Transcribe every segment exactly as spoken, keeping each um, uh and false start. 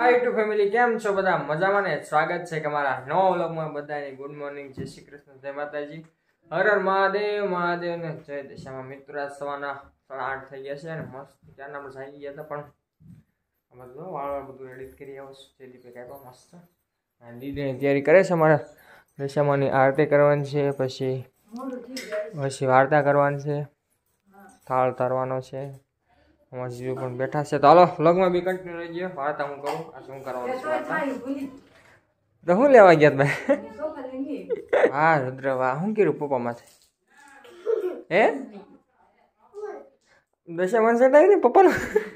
હાય two family, કેમ છો બધા? મજામાં ને? સ્વાગત છે તમારા નવા વ્લોગમાં. બધાને ગુડ મોર્નિંગ, જય શ્રી કૃષ્ણ, જય માતાજી, હર હર મહાદેવ. મહાદેવ ને જય દિશામાં. મિત્રો સવારના સાડા આઠ થઈ ગયા છે અને મસ્ત ત્યારના આપણે જાગી ગયા હતા, પણ અમારે જો વાળ બધું એડિટ કરી આવો છે. દીપે કાપ્યા મસ્ત. અને દીદીની તૈયારી કરે છે. અમારે દશામાની આરતી કરવાની છે, પછી પછી વાર્તા કરવાની છે, થાળ તારવાનો છે. અમારા જીવ પણ બેઠા છે. તો હાલો વ્લોગમાં બી કન્ટિન્યુ રહી ગયો. વાર્તા હું કરું. આ શું કરવાનું છે વાર્તા? તો હું લેવા ગયા ભાઈ? હા રુદ્ર, વાહ, શું કર્યું પપ્પા માથે? હે દશામાન સેટ આવી ને પપ્પાનું?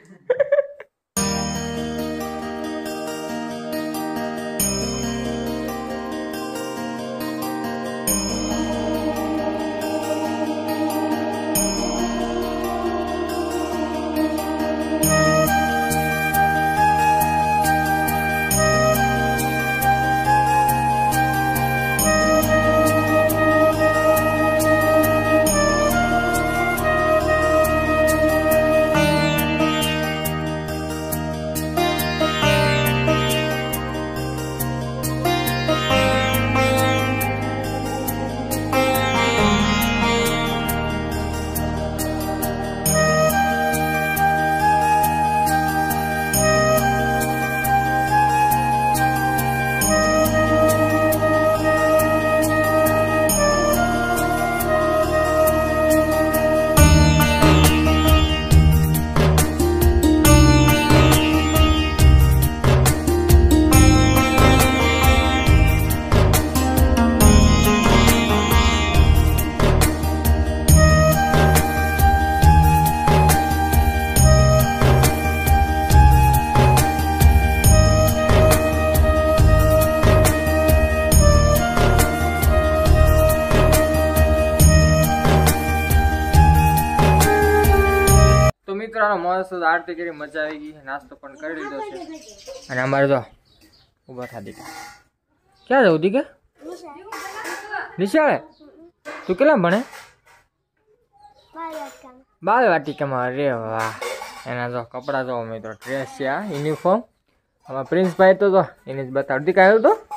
મસ્ત આરતી કરી, મજા આવી ગઈ. નાસ્તો પણ કરી લીધો છે. અને અમારે જો ઉભા થા દીકા. ક્યાં જવું દીકા? નિશાળે? તું કેટલા ભણે? બાલ વાટિકામાં. અરે વાહ. એના જો કપડા જો મિત્રો, ડ્રેસ છે, આ યુનિફોર્મ. આમાં પ્રિન્સભાઈ તો જો એને જ બતાવ. દીકા આવ્યો તો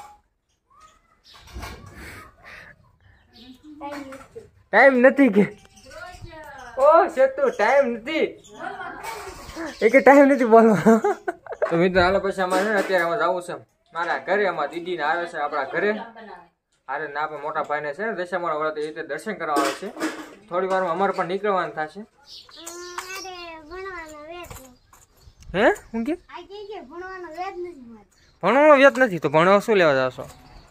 ટાઈમ નથી કે? ઓ સેતુ ટાઈમ નથી, એક ટાઈમ નથી બોલવાનો. તો મિત્રો હાલો પછી અમારે અત્યારે અમારે જવું છે મારા ઘરે. અમારા દીદી ને આવે છે આપણા ઘરે. અરે ના, આપણે મોટા ભાઈ ને છે ને દશામાના વ્રત, એ રીતે દર્શન કરવા આવે છે. થોડી વારમાં અમારે પણ નીકળવાનું થશે. હે હું કે ભણવાનો વ્યત નથી? તો ભણવા શું લેવા જાવ છો?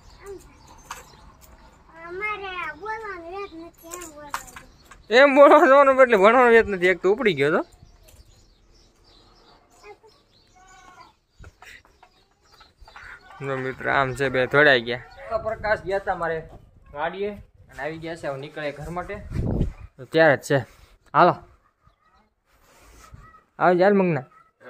એમ બોલવા જવાનું એટલે ભણવાનો વ્યત નથી. એક તો ઉપડી ગયો તો. મિત્ર આમ છે, બે થોડાઈ ગયા. પ્રકાશ ગયા હતા મારે ગાડીએ અને આવી ગયા છે. હવે નીકળે ઘર માટે, તો ત્યારે જ છે. હાલો આવી જાય મંગના.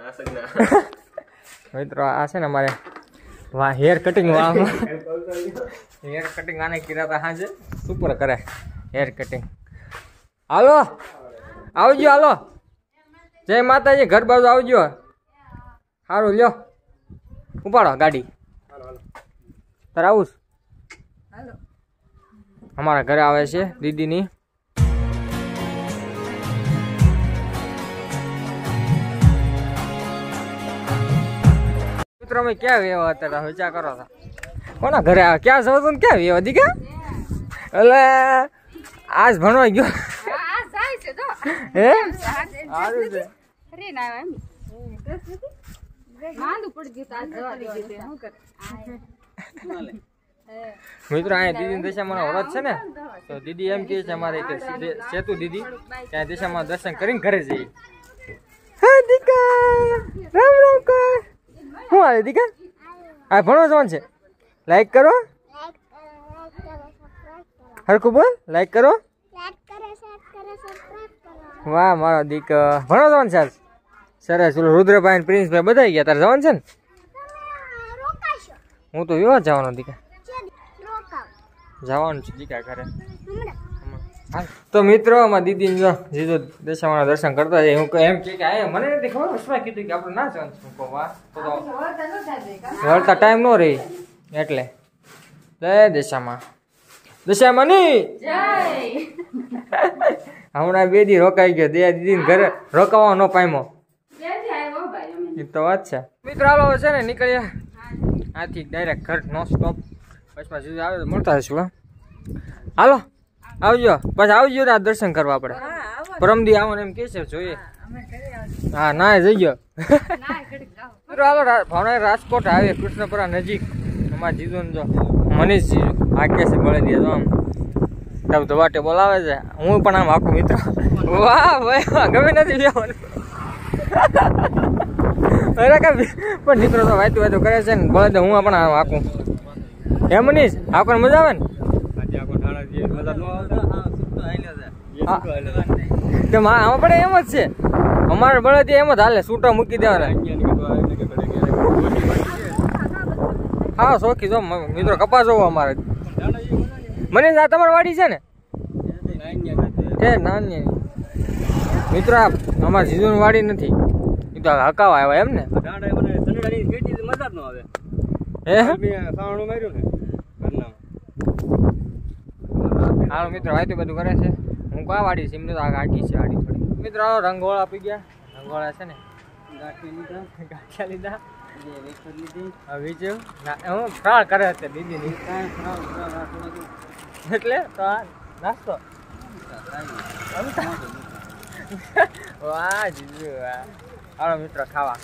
મિત્રો આ છે ને અમારે વાહ હેર કટિંગ. વાહ હેર કટિંગ આને કર્યા હતા સાંજે. સુપર કરે હેર કટિંગ. હાલો આવજો. હાલો જય માતાજી. ઘર બાજુ આવજો. સારું લ્યો, ઉપાડો ગાડી. તારે આવું અમારા ઘરે આવે છે દીદીની. મિત્રો અમે ક્યાં વેવા અત્યારે વિચાર કરો છો? કોના ઘરે આવે? ક્યાં જવું તું? ક્યાં વેવા દીકા? એટલે આજ ભણવા ગયો. હે સારું છે. મિત્રો અહીંયા દીદી દશામાનો વ્રત છે ને, તો દીદી એમ કે છે અમારે કે સેતુ દીદી ત્યાં દશામાં દર્શન કરીને ઘરે જઈએ. હા દીકા રામ રામ કર. શું હાલે દીકા? આ ભણવા જવાનું છે. લાઈક કરો, હરખું બોલ. લાઈક કરો. વાહ મારો દીક ભણવા જવાનું છે. સરસ. રુદ્રભાઈ પ્રિન્સભાઈ બધા ગયા. તારે જવાનું છે ને? હું તો એવા જવાનો દીકા. જવાનું છે દીકા ઘરે. તો મિત્રો અમારા દીદી જો જીજો દશામાના દર્શન કરતા જાય હું એમ કે આ મને નથી ખબર હસવા કીધું કે આપણે ના જવાનું છું વાહ તો વળતા ટાઈમ નો રહી એટલે જય દશામાં દશામાની જય હમણાં બે દી રોકાઈ ગયો દે દીદી ઘરે રોકાવા ન પામ્યો ક્યાંથી આવ્યો ભાઈ અમે એ તો વાત છે મિત્રો હાલો છે ને નીકળ્યા આથી ડાયરેક્ટ ઘર નો સ્ટોપ પછી જીજો આવે તો મળતા હશું હા હાલો આવજો બસ આવજો ને આ દર્શન કરવા આપણે પરમદી આવવાનું એમ કે છે જોઈએ હા ના જઈ ગયો હાલો ભાવના રાજકોટ આવે કૃષ્ણપુરા નજીક અમારા જીજુ જો મનીષ જીજુ આગે છે બળે દે તો આમ તબ ધવાટે બોલાવે છે હું પણ આમ આખું મિત્ર વાહ ભાઈ ગમે નથી બેવાનું અરે કા પણ મિત્રો તો વાતું વાતું કરે છે ને બળે દે હું પણ આમ આખું હે મનીષ આખો મજા આવે ને આમાં પણ એમ જ છે અમારે બળદ એમ જ હાલે સૂટા મૂકી દેવાના હા શોખી જો મિત્રો કપાસ જોવો અમારે મને આ તમારી વાડી છે ને એ નાની મિત્રો આ અમારા જીજુની વાડી નથી એ તો હકાવા આવ્યા એમ ને હાલો મિત્રો વાયતું બધું કરે છે હું કા વાડી છે એમને તો આ ગાંઠી છે વાડી થોડી મિત્રો રંગોળા આપી ગયા રંગોળા છે ને ગાંઠિયા લીધા હું ફ્રાળ કરે છે દીદી એટલે તો આ નાસ્તો વાહ જીજુ વાહ હાલો મિત્રો ખાવા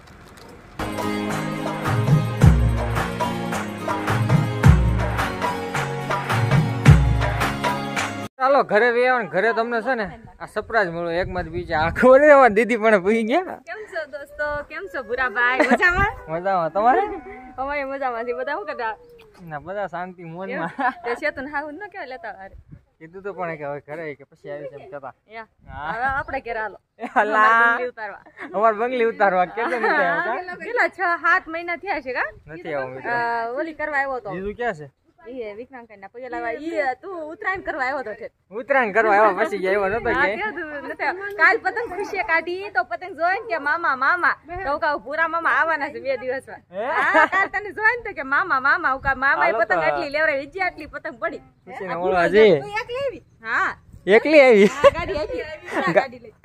ચાલો ઘરે રહ્યા ઘરે તમને છે ને આ સરપ્રાઈઝ મળ્યો એક માં બીજા આ ખબર અમારી દીદી પણ ભૂલી ગયા કેમ છો દોસ્તો કેમ છો ભૂરા ભાઈ મજામાં મજામાં તમારે અમારે મજામાં છે બધા શું કરતા ના બધા શાંતિ મોનમાં તે ચેતન હાઉન ન કેવા લેતા અરે કીધું તો પણ કે હવે ઘરે કે પછી આવી છે એમ કહેતા હવે આપણે ઘરે હાલો અલા ઉતારવા અમાર બંગલી ઉતારવા કેટલે નથી આવ્યો કેટલા છ સાત મહિના થયા છે કા નથી આવ્યો મિત્રો ઓલી કરવા આવ્યો તો જીજુ ક્યાં છે ઈ વિકરાંક ના પગે લાવા ઈ તું ઉત્તરાયણ કરવા આવ્યો તો છે ઉત્તરાયણ કરવા આવ્યો પછી આવ્યો નતો કે કાલ પતંગ ખુશીએ કાઢી તો પતંગ જોઈને કે મામા મામા તો કહું પૂરા મામા આવવાના છે બે દિવસમાં કાલ તને જોઈને તો કે મામા મામા ઉકા મામા પતંગ આટલી લેવરાવી ઈજી આટલી પતંગ પડી ખુશીને ઓળવા છે એકલી આવી હા એકલી આવી ગાડી આવી ગાડી લઈ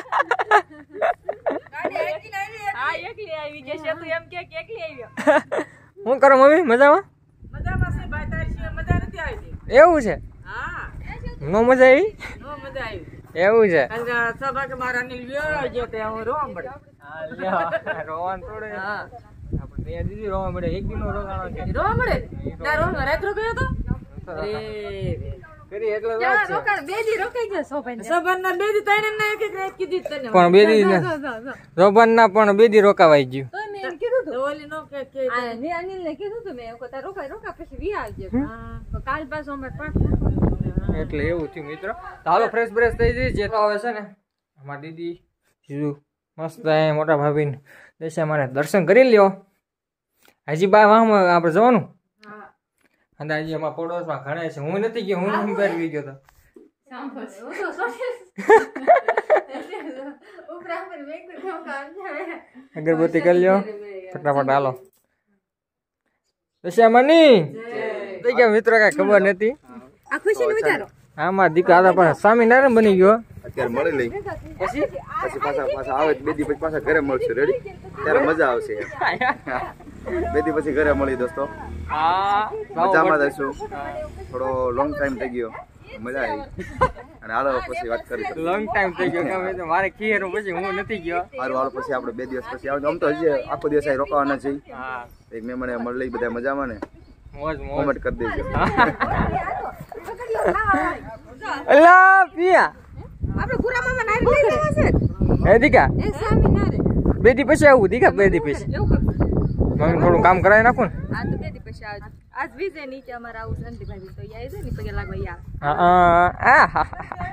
ગાડી એકલી આવી હા એકલી આવી કે છે તું એમ કે એકલી આવ્યો હું કરો મમ્મી મજામાં મજામાં છે ભાઈ તારી છે મજા નથી આવી એવું છે હા નો મજા આવી નો મજા આવી એવું છે સભા કે મારા અનિલ વ્યો જો તે હું રોવા મળે હા લ્યો રોવાન થોડે હા આપણે બે દીદી રોવા મળે એક દિનો રોવાનો છે રોવા મળે ના રોવા રાત રોકાયો તો અરે કરી એટલે વાત છે રોકા બે દી રોકાઈ ગયો સોભાઈ સોભાન ના બે દી તઈને ના એક એક રાત કીધી તને પણ બે દી રોબન ના પણ બે દી રોકાવાઈ ગયું તો મેં એમ કીધું તો ઓલી નો કે કે આ ને અનિલ ને કીધું તો મેં કો તા રોકા રોકા પછી વી આવજે હા તો કાલ પાછો અમે પાંચ એટલે એવું થયું મિત્રો તો હાલો ફ્રેશ બ્રેશ થઈ જઈ જે તો આવે છે ને અમારી દીદી જીજુ મસ્ત મોટા ભાભી દશા મારે દર્શન કરી લ્યો હજી બા વાહમાં આપણે જવાનું હા અને હજી અમારા પડોશમાં ઘણા છે હું નથી ગયો હું અંબાર ગઈ ગયો તો અગરબત્તી કરી લ્યો ફટાફટ હાલો દશા માની થઈ ગયા મિત્રો કઈ ખબર નથી આ ખુશી નું વિચારો આમાં દીકરા હતા પણ સ્વામિનારાયણ બની ગયો અત્યારે મળી લઈ પછી પછી પાછા પાછા આવે બે દી પછી પાછા ઘરે મળશે રેડી ત્યારે મજા આવશે બે દી પછી ઘરે મળી દોસ્તો હા મજામાં જઈશું થોડો લોંગ ટાઈમ થઈ ગયો મજા આવી અને હાલો પછી વાત કરી લોંગ ટાઈમ થઈ ગયો કે તો મારે ખીર પછી હું નથી ગયો સારું હાલો પછી આપણે બે દિવસ પછી આવે આમ તો હજી આખો દિવસ અહીં રોકાવાના છે હા એક મેં મને મળી બધા મજામાં ને મોજ મોજ કોમેન્ટ કરી દેજો અલા પિયા આપણે પૂરા મામા નાઈ લઈ લેવા છે હે દીકા એ સામી ના રે બે દી પછી આવું દીકા બે દી પછી એવું કરશું મમ્મી થોડું કામ કરાવી નાખું ને આ તો બે દી પછી આવજો આજ વિજય નીચે અમારે આવું શાંતિ ભાઈ તો યાદ છે ને પગે લાગવા યાર હા હા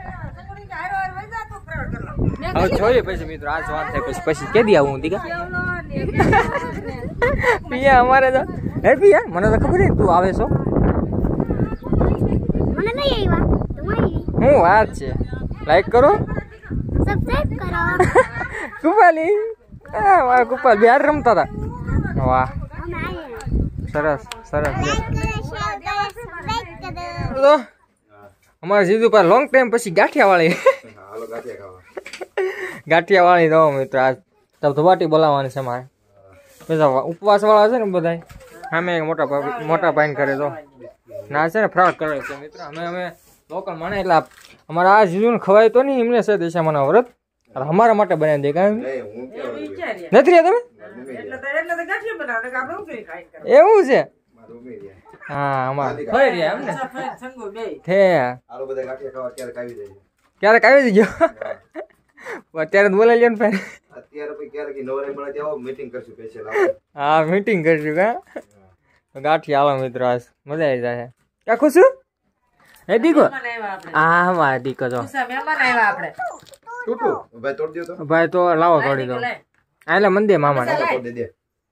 હવે જોઈએ પછી મિત્રો આજ વાત થાય પછી પછી કેદી આવું દીકા પિયા અમારે તો હે પિયા મને તો ખબર નહીં તું આવે છો મને નહીં આવ્યા તું આવી હું શું વાત છે લાઈક કરો સબસ્ક્રાઇબ કરો કુપાલી આ વાહ કુપાલ બિહાર રમતા હતા વાહ સરસ સરસ તો અમારે જીજુ પર લોંગ ટાઈમ પછી ગાંઠિયા વાળી હાલો ગાંઠિયા ખાવા ગાંઠિયા વાળી દો મિત્ર આજ તબ ધોવાટી બોલાવવાની છે મારે બધા ઉપવાસ વાળા છે ને બધા અમે મોટા ભાઈ મોટા ભાઈને કરે તો ના છે ને ફ્રોડ કરે છે મિત્ર અમે અમે લોકલ માણે એટલે અમારા આ જીજુને ખવાય તો નહીં એમને છે દેશામાં વ્રત અમારા માટે બનાવી દે કાંઈ નથી રહ્યા તમે એવું છે હા અમારે થઈ રહ્યા એમ ને થે હાલો બધા ગાંઠિયા ખાવા ક્યારેક આવી જાય ક્યારેક આવી જજો અત્યારે બોલાવી લ્યો ને ફેર અત્યારે પછી ક્યારેક નવરાઈ મળે ત્યાં આવો મીટિંગ કરશું સ્પેશિયલ હા મીટિંગ કરશું કા ગાંઠી હાલો મિત્રો આજ મજા આવી જાય ક્યાં ખુશ છું હે દીકો હા મારા દીકો તો ટૂટું ભાઈ તોડ દો તો ભાઈ તો લાવો તોડી દો આ એટલે મંદિર મામા ને તોડ દે દે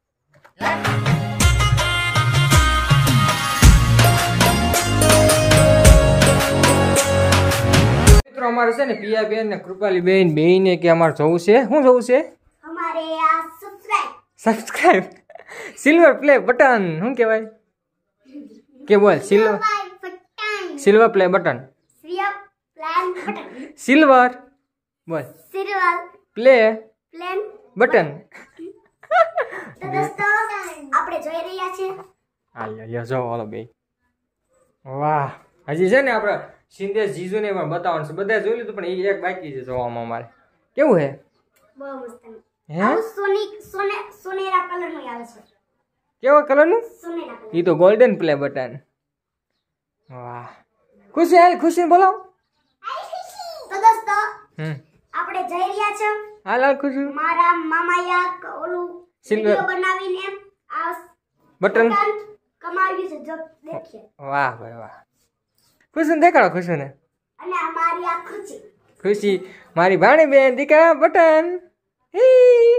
મિત્રો અમારે છે ને પિયા બેન ને કૃપાલી બેન બેન ને કે અમારે જવું છે શું જવું છે हमारे यहाँ subscribe subscribe silver play button શું કહેવાય કે બોલ silver button silver play button सिर्फ प्लान बटन સિલ્વર બોલ सिल्वर પ્લે प्लान બટન તો દોસ્તો આપણે જોઈ રહ્યા છે હા લ્યો જો હાલો બે વાહ હજી છે ને આપણે સિંધેશ જીજુ ને પણ બતાવવાનું છે બધા જોઈ લીધું પણ એ એક બાકી છે જોવામાં અમારે કેવું હે બહુ મસ્ત હે આવું સોની સોને સોનેરા કલર નું આવે છે કેવા કલરનું સોનેરા કલર એ તો ગોલ્ડન પ્લે બટન વાહ ખુશી હાલ ખુશી બોલો તો દોસ્તો હમ આપણે જઈ રહ્યા છે હાલ હાલ ખુશી મારા મામાયા ઓલું Silver. વિડિયો બનાવીને આ બટન બટન કમાવ્યું છે જો દેખીએ વાહ ભાઈ વાહ ખુશી દેખાડો ખુશી ને અને અમારી આ ખુશી ખુશી મારી ભાણી બેન દીકરા બટન હી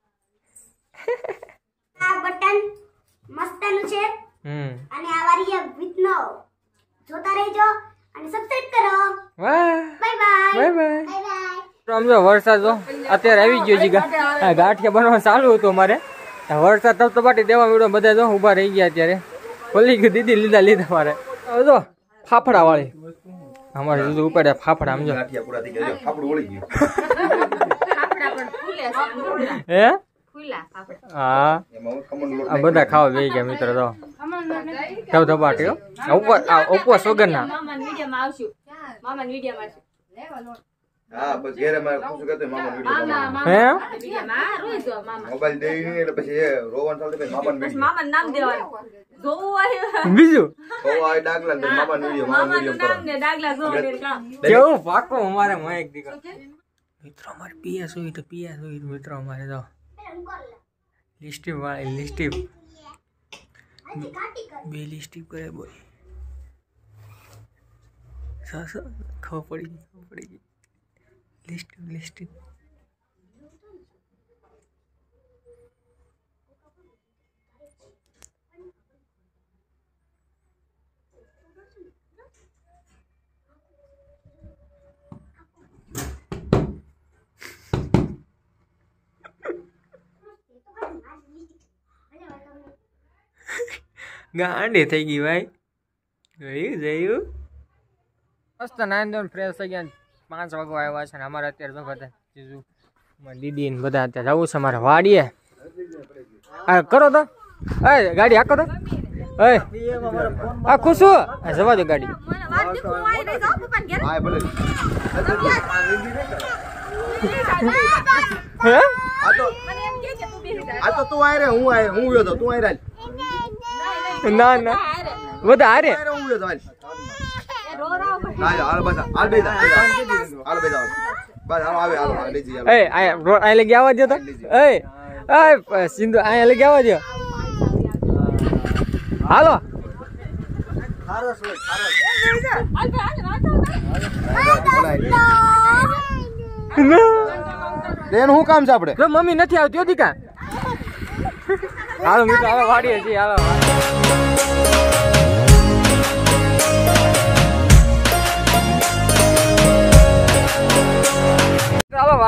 આ બટન મસ્તનું છે હમ અને આવારી આ વિતનો જોતા રહેજો અને સબસ્ક્રાઇબ કરો વાહ bye bye bye bye bye bye તો આમ જો વરસાદ જો અત્યારે આવી ગયો છે ગા- ગાંઠિયા બનવાનું ચાલુ હતું અમારે આ વરસાદ તપતપાટી દેવા મીડો બધા જો ઊભા રહી ગયા અત્યારે ખોલી ગયું દીદી લીધા લીધા મારે હવે જો ફાફડા વાળી અમારે જુદું ઉપાડ્યા ફાફડા સમજો ગાંઠિયા પૂરા થઈ ગયા જો થાપડું વળી ગયું હે ફૂલા ફાફડા હા એમાં હું ખમણ લોટ આ બધા ખાવા બેસી ગયા મિત્ર તો થપ થપાટી હો આ ઉપર આ ઉપવાસ વગરના મામા વિડીયો માં આવશું મામા વિડીયો માં આવશું હા બસ ઘેરે મારે ખુશું કરતો મામા વિડિયો મામા હે મામા વિડીયો માં રોજ જો મામા મોબાઈલ દેઈ નહીં એટલે પછી એ રોવાનું ચાલતું પછી મામાને બસ વિડિયો મામા નામ દેવાનું જોવું હોય બીજું તો આ ડાગલા ને મામાને વિડિયો મામાને મામાનું વિડિયો નામ ને દાગલા જો ને કામ કેવું પાકો અમારે મહેક દીકરો મિત્રો અમારે પીએસ હોય તો પીએસ હોય તો મિત્રો અમારે તો લિસ્ટિપ વાળી લિસ્ટિપ બે લિસ્ટિપ કરે બોલ સસ ખબર પડી ગઈ ખબર પડી ગઈ લિસ્ટિપ લિસ્ટિપ ગાંડી થઈ ગઈ ભાઈ જોયું જોયું મસ્ત નાઈન દોન ફ્રેશ થઈ ગયા પાંચ વાગવા આવ્યા છે ને અમારે અત્યારે તો બધા બીજું મારી દીદી ને બધા અત્યારે જવું છે અમારે વાડીએ હા કરો તો એ ગાડી હાકો તો એ આ ખુશું આ જવા દો ગાડી વાત હું આવી રહી જાઉં પપ્પા ઘેર હા ભલે હે આ તો મને એમ કે કે તું બેસી જા આ તો તું આય રે હું આય હું ગયો તો તું આય રે ના ના બધા હારે આય રે હું ગયો તો હાલ એ રો રાવ ના હાલ બસ હાલ બે જા હાલ બે જા બસ હાલ આવે હાલ લેજી હાલ એ આ આ લઈ ગયા દો તો એ એ સિંધુ આ લઈ ગયા દો હાલો એનું શું કામ છે આપણે જો મમ્મી નથી આવતી હતી કા હાલો મિત્રો હાલો વાડીએ છીએ હાલો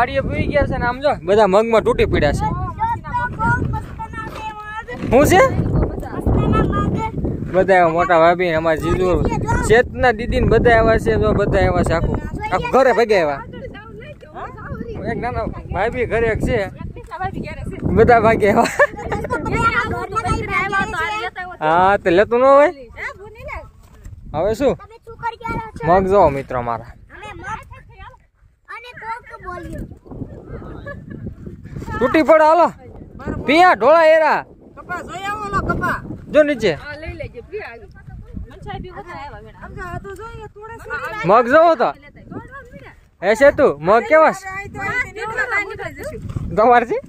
વાડીએ પી ગયા છે ને આમ જો બધા મગમાં તૂટી પડ્યા છે. શું છે બધા એવા મોટા ભાભી ને અમારા જીજુ ચેતના દીદી ને બધા એવા છે. જો બધા એવા છે આખું આખું ઘરે ભેગા એવા. એક નાના ભાભી ઘરે એક છે બધા ભાગે એવા. હા તો લેતું ન હોય હવે શું મગ જો મિત્રો મારા તૂટી પડે. હાલો પિયા ઢોળા એરા જો નીચે મગ જોવો તો હે છે તું મગ કેવા તમારે છે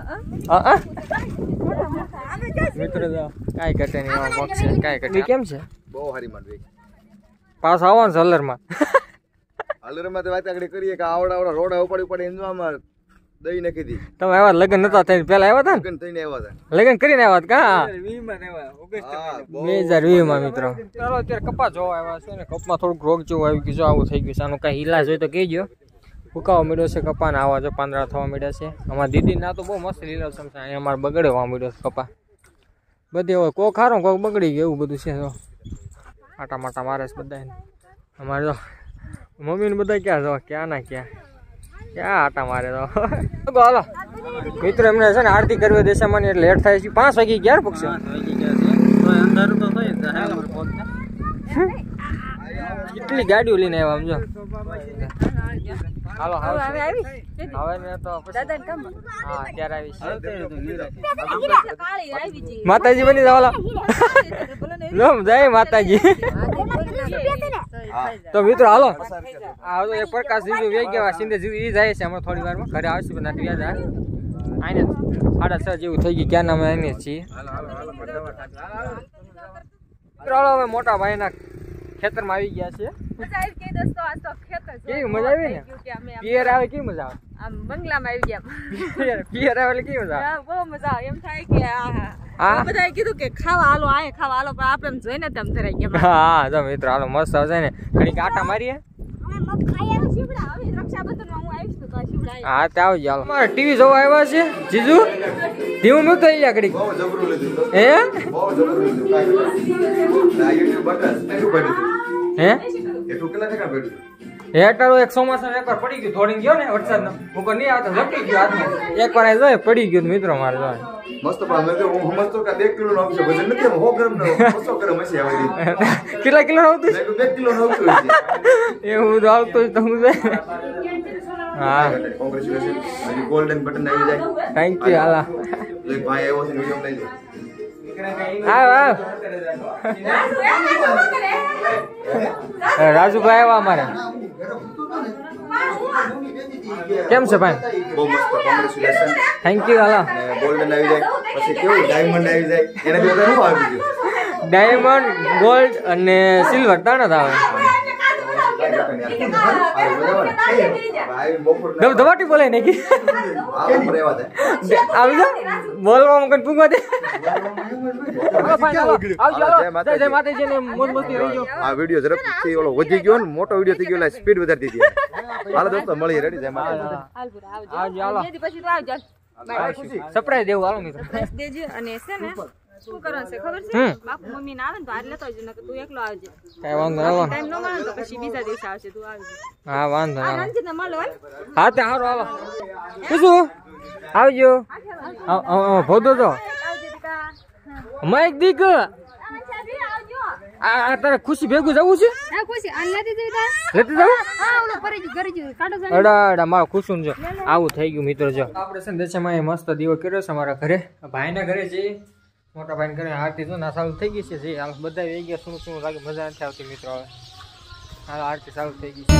મિત્રો કાંઈ ઘટે નહીં મગ છે કાંઈ ઘટે. કેમ છે બહુ સારી માંડવી. પાસ આવવાનું છે હલરમાં. હલરમાં તો વાત આગળ કરીએ કે આવડા આવડા રોડા ઉપાડી ઉપાડી એન્જોયમાં દઈ નાખી હતી. તમે આવ્યા લગ્ન નતા થઈને પેલા આવ્યા હતા લગ્ન થઈને આવ્યા હતા. ને લગ્ન કરીને આવ્યા હતા કા હા, બે બહુ હજાર વીસ માં મિત્રો. ચાલો અત્યારે કપા જોવા આવ્યા છે ને કપમાં થોડુંક રોગ જેવું આવી ગયું છે. આવું થઈ ગયું છે. આનું કઈ ઈલાજ હોય તો કહેજો. ફૂકાવા મળ્યો છે કપાને આવા જો પાંદડા થવા મળ્યા છે. અમારા દીદી ના તો બહુ મસ્ત લીલો છે. અહીંયા અમારે બગડવા મળ્યો છે કપા બધી હોય કોક ખારો કોક બગડી ગયું એવું બધું છે. જો આટા માટા મારે છે બધા અમારે જો મમ્મી ને બધા ક્યાં જો ક્યાં ના ક્યાં ક્યાં આટા મારે તો. હાલો મિત્રો એમને છે ને આરતી કરવી દેશામાં એટલે લેટ થાય છે. પાંચ વાગી ગયા પક્ષી કેટલી ગાડીઓ લઈને આવ્યા સમજો. હાલો હવે ને તો હા અત્યારે આવી માતાજી બની જાવ લો જય માતાજી. તો મિત્રો હાલો આ તો એક પ્રકાશ જીજુ વેઈ ગયા સિંધે જીજુ ઈ જાય છે હમણાં થોડી વારમાં ઘરે આવશે પણ નથી વ્યાજ આઈને સાડા છ જેવું થઈ ગયું ક્યાં નામે આવીને છીએ. ચાલો હવે મોટા ભાઈના ખેતરમાં આવી ગયા છે. કેવી મજા આવી ને પિયર આવે કેવી મજા આવે આમ બંગલામાં આવી ગયા પિયર આવે એટલે કેવી મજા આવે. બહુ મજા આવે એમ થાય કે આ બધાએ કીધું કે ખાવા હાલો આય ખાવા હાલો પણ આપણે જોઈને તેમ ધરાઈ ગયા. હા જો મિત્રો હાલો મસ્ત આવશે ને ઘડીક આટા મારીએ. હા તે આવી જાવ મારે ટીવી જોવા આવ્યા છે જીજુ ધીવું નતું થઈ ગયા ઘડીક બહુ જબરું લીધું. હે બહુ જબરું લીધું. કાંઈ ઘટે. આ યુટ્યુબ બટન એટલું પડ્યું. હે એટલું કેટલા ટકા પડ્યું? હેટારો એક ચોમાસા એકવાર પડી ગયું થોડી ગયો ને વરસાદ ઉપર નહીં આવતો ઝપટી ગયો હાથમાં એકવાર આ જોઈ પડી ગયું મિત્રો મારે જો મસ્ત પણ મેં તો હું સમજતો કે બે કિલો નો આવશે વજન નથી સો ગ્રામ નો બસો ગ્રામ હશે આવી કેટલા કિલો આવતું મેં બે કિલો નો આવતું હશે. એવું તો આવતું જ તો હું હા કોંગ્રેચ્યુલેશન. હજી ગોલ્ડન બટન આવી જાય. થેન્ક યુ હાલા એક ભાઈ આવ્યો છે વિડીયો લઈ લો. આવ આવ રાજુભાઈ આવ્યા અમારે. કેમ છે ભાઈ? બહુ મસ્ત કોંગ્રેચ્યુલેશન. થેન્ક યુ હાલા. અને ગોલ્ડન આવી જાય પછી કેવું ડાયમંડ આવી જાય એને બે શું આવી ગયું? ડાયમંડ ગોલ્ડ અને સિલ્વર ત્રણ જ આવે. ધવાટી બોલે નાખી આવી જા બોલવામાં કઈ પૂગવા દે. આ વિડીયો ઝડપથી ઓલો વધી ગયો ને મોટો વિડીયો થઈ ગયો સ્પીડ વધારતી હતી. હાલો દોસ્તો મળીએ રેડી જય માતાજી. સરપ્રાઈઝ દેવું હાલો મિત્રો દેજે અને છે ને શું કરવાનું છે ખબર છે બાપુ મમ્મી ને આવે ને તો આજ લેતો આવજો નકર તું એકલો આવજે. કઈ વાંધો ના ટાઈમ ન મળે તો પછી બીજા દિવસે આવશે તું આવજે. હા વાંધો આ ના રંજીત ને મળો હે. હા તે હારો હાલો શું આવજો ભોદો તો આવજે દીકા. માઈક દીક આ તારે ખુશી ભેગું જવું છે આ ખુશી આ લેતી દીકા લેતી જવું હા ઓલો પરે જ ઘરે જ કાઢો જ. અડા અડા મારો ખુશું જો આવું થઈ ગયું મિત્રો જો આપણે છે ને દેશમાં મસ્ત દીવો કર્યો છે અમારા ઘરે ભાઈના ઘરે જઈએ મોટા ભાઈને ઘરે આરતી જો ના ચાલુ થઈ ગઈ છે જે હાલ બધા વેઈ ગયા શું શું લાગે મજા નથી આવતી મિત્રો હવે હાલ આરતી ચાલુ થઈ ગઈ છે.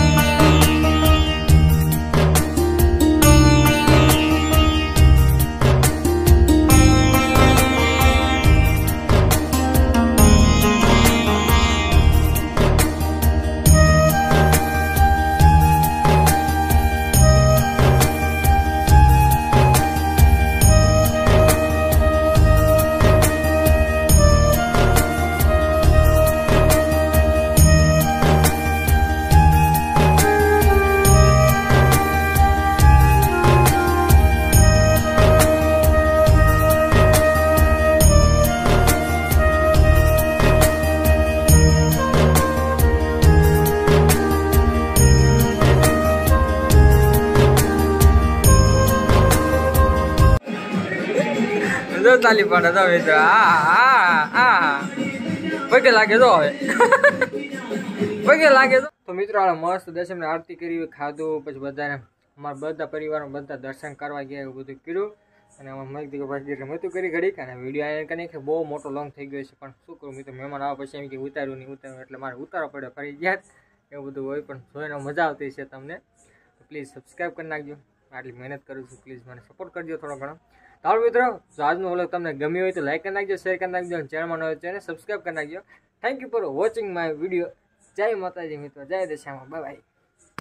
જો તાલી પાડે તો મિત્રો આ આ આ પગે લાગે તો હવે પગે લાગે તો તો મિત્રો આ મસ્ત દર્શન આરતી કરી ખાધું પછી બધાને અમારા બધા પરિવારો બધા દર્શન કરવા ગયા એવું બધું કર્યું અને અમારે મગદી પછી રમતું કરી ઘડીક અને વિડીયો આયન કરીને કે બહુ મોટો લોંગ થઈ ગયો છે પણ શું કરું મિત્રો મહેમાન આવ્યા પછી એમ કે ઉતાર્યું નહીં ઉતાર્યું એટલે મારે ઉતારવા પડ્યો ફરી ગયા એવું બધું હોય પણ જોઈને મજા આવતી છે તમને તો પ્લીઝ સબસ્ક્રાઈબ કરી નાખજો આટલી મહેનત કરું છું પ્લીઝ મને સપોર્ટ કરજો થોડો ઘણો તારો મિત્રો જો આજનો વ્લોગ તમને ગમ્યો હોય તો લાઈક કરી નાખજો શેર કરી નાખજો અને ચેનલમાં હોય ચેનલ સબસ્ક્રાઈબ કરી નાખજો thank you for watching my video જય માતાજી મિત્રો જય દશામાં બાય બાય